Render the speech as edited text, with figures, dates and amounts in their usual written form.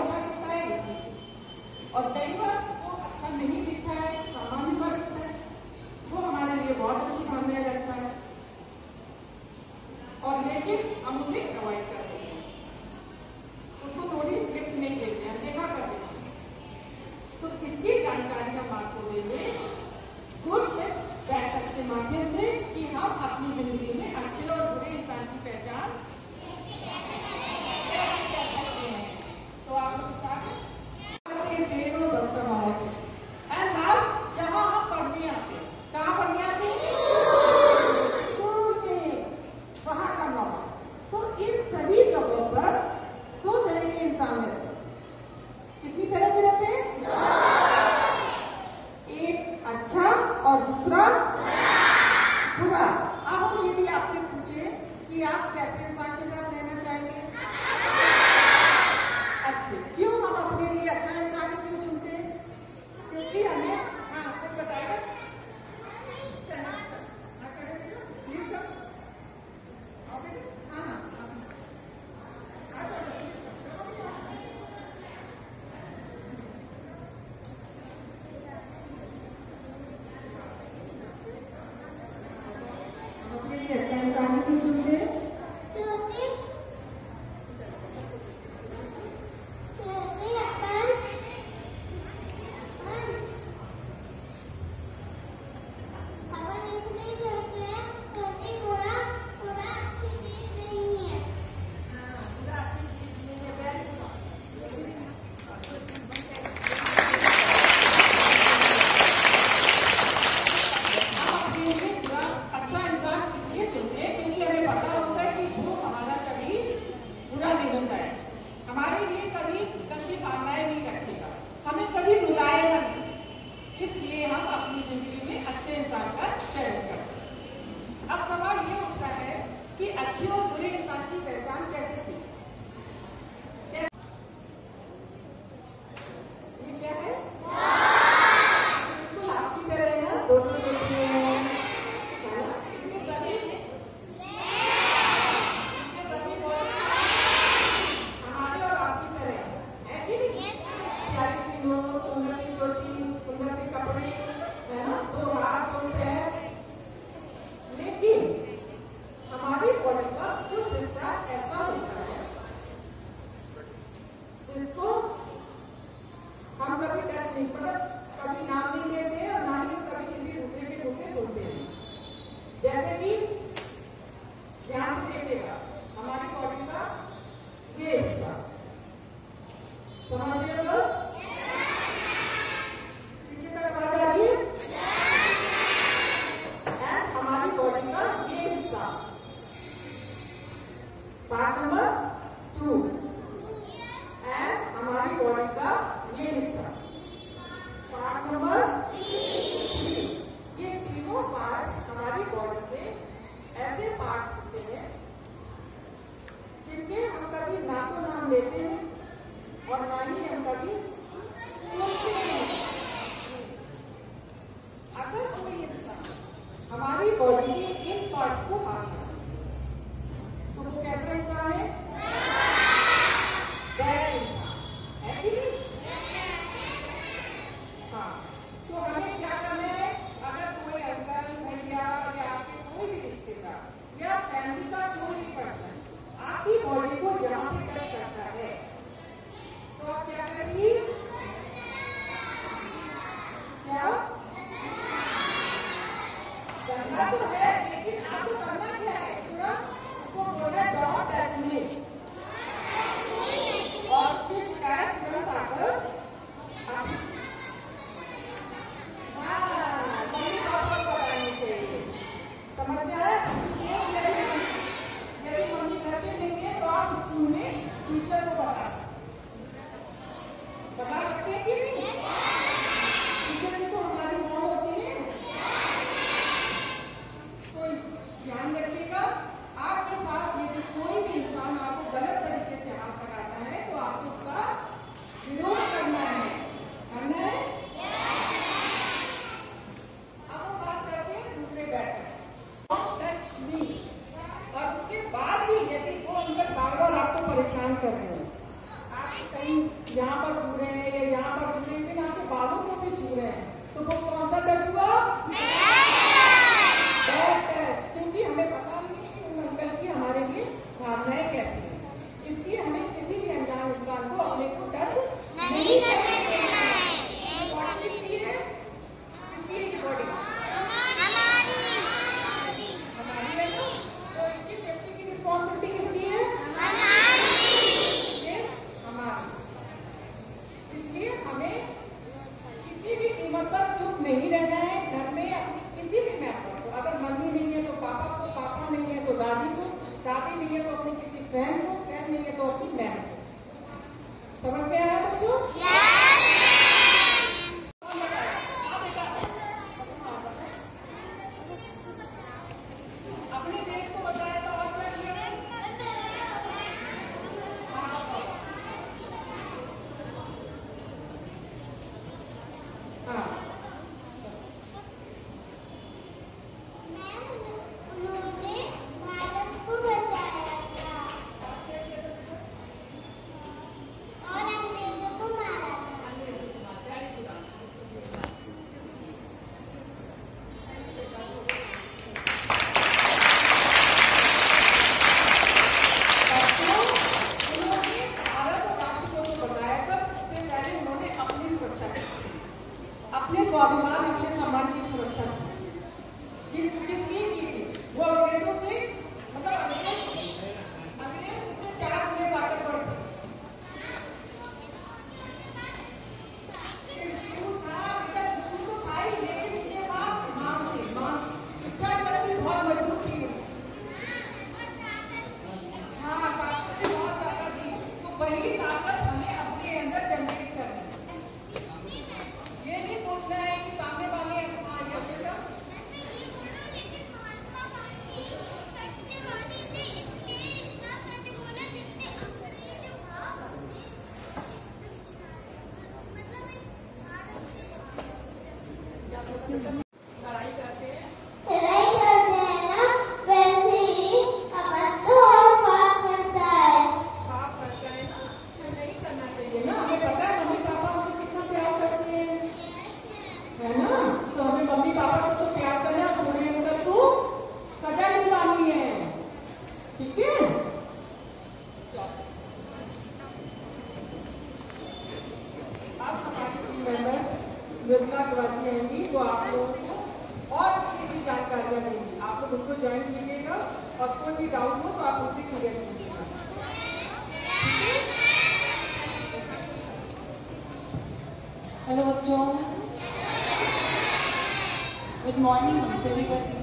अच्छा दिखता है और कई बार वो अच्छा नहीं दिखता है, सामान्य सा दिखता है, वो हमारे लिए बहुत अच्छी मान लिया जाता है और लेकिन हम उसे अवॉइड कर देते हैं, उसको थोड़ी गिफ्ट नहीं देते हैं, देखा करते हैं। तो इसकी जानकारी हम आपको देंगे गुड टिप्स बैड टिप्स के माध्यम से कि हम अपनी जिंदगी में अच्छे और बुरे इंसान की पहचान कैसे कर सकते हैं। तो आप लोग स्टार्ट एंड लास्ट जहां हम पढ़ने आते हैं, कहाँ पढ़ने आते हैं? स्कूल में, वहां का मौका। तो इन सभी जगहों पर दो तरह के इंसान रहते हैं। कितनी तरह के रहते हैं? एक अच्छा और दूसरा बुरा। अब हम यदि आपसे पूछे कि आप कैसे इंसान के साथ रहना चाहेंगे? अच्छे। क्यों हम अपने लिए अच्छा इंसान क्यों चुनते हैं? क्योंकि हमें, हाँ कोई बताएगा? अच्छा इंसान क्यों चुनते हैं? इसलिए हम अपनी जिंदगी में अच्छे इंसान का चयन करते हैं। अब सवाल ये उठता है कि अच्छे और बुरे इंसान की पहचान कैसे की? ये क्या है? बिल्कुल आपकी तरह है ना, दोनों देखते हैं हमारे और आपकी तरह है कि नहीं? प्यारी सी नोक, सुंदर सी छोटी, सुंदर से कपड़े, है ना, दो हाथ दो पैर, लेकिन हमारी बॉडी का कुछ हिस्सा ऐसा होता है जिसको हम कभी टच नहीं, मतलब कभी नाम नहीं लेते और ना ही कभी किसी दूसरे के मुंह से सुनते हैं। जैसे कि ध्यान से देखिएगा, हमारी बॉडी का ये हिस्सा समझ रहे हो? पीछे तक आवाज आ रही है? एंड हमारी बॉडी का ये हिस्सा पार्ट नंबर 2 एंड हमारी बॉडी का ये हिस्सा पार्ट नंबर 3। ये तीनों पार्ट हमारी बॉडी के ऐसे पार्ट होते हैं जिनके हम कभी ना तो नाम लेते हैं और ना ही हम कभी सुनते हैं। अगर कोई इंसान हमारी बॉडी के इन पार्ट्स को हाथ तो वो कैसा इंसान है? बैड इंसान है कि नहीं? हाँ, तो हमें क्या करना है? अगर कोई अंकल भैया या आपके कोई भी रिश्तेदार या फैमिली का कोई भी पर्सन आपकी बॉडी को यहाँ पे टच करता है तो आप क्या करेंगी? क्या? करना तो है, लेकिन आपको करना क्या यहाँ पर छू रहे हैं या यहाँ पर छू रहे हैं, लेकिन आपके बालों को भी छू रहे हैं, तो वो कौन सा टच हुआ? क्योंकि हमें पता नहीं कि उन अंकल की हमारे लिए भावनाएं कैसी हैं, इसलिए हमें किसी भी अनजान इंसान को अपने को टच नहीं करना चाहिए। बॉडी किसकी है? किसकी है बॉडी? हमारी है ना, तो इसकी सेफ्टी की रिस्पॉन्सिबिलिटी किसकी है? हमारी। इसलिए हमें किसी भी कीमत पर चुप नहीं रहना है। घर में अपनी किसी भी मेंबर को, अगर मम्मी नहीं है तो पापा को, पापा नहीं है तो दादी को, दादी नहीं है तो अपनी किसी फ्रेंड को, फ्रेंड नहीं है तो अपनी मैम को। समझ में आया बच्चों? अपने देश को बचाया तो और क्या किया? हाँ, उन्होंने भारत को बचाया था और अंग्रेजों को मारा था। उन्होंने भारत और राष्ट्र को बचाया था। सबसे पहले उन्होंने अपनी सुरक्षा की, अपने स्वाभिमान, अपने सम्मान की सुरक्षा की। किसकी की थी? वो अंग्रेजों से, मतलब अंग्रेज से 4 गुने ताकतवर थे। शुरू तो था ही, लेकिन उसके बाद इच्छा शक्ति बहुत मजबूत थी। हाँ, ताकत भी बहुत ज्यादा थी, तो वही ताकत हमें अपने अंदर जनरेट करनी है। ये नहीं सोचना है कि सामने वाले लड़ाई करते हैं ना, वैसे ही अबद्ध और पाप करता है। पाप करता है ना, तो नहीं करना चाहिए ना। हमें पता है मम्मी पापा हमसे कितना प्यार करते हैं, है ना? तो हमें मम्मी पापा को तो प्यार करना, थोड़ी मतलब तो सजा निकालनी है, ठीक है? अब हमारी टीम मेंबर निर्मला तिवारी आएंगी, वो आप लोगों को और अच्छी भी जानकारियाँ देंगी। आप लोग उनको ज्वाइन कीजिएगा और कोई भी डाउट हो तो आप उनसे क्लियर कीजिएगा। हेलो बच्चों, गुड मॉर्निंग। हमसे भी